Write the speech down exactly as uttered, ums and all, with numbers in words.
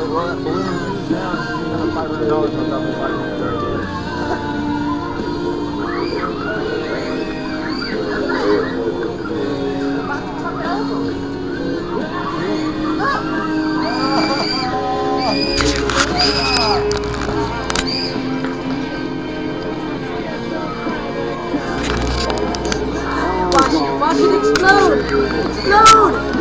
balloon is down, another five hundred dollars on top of five hundred dollars. Watch it, watch it explode! Explode!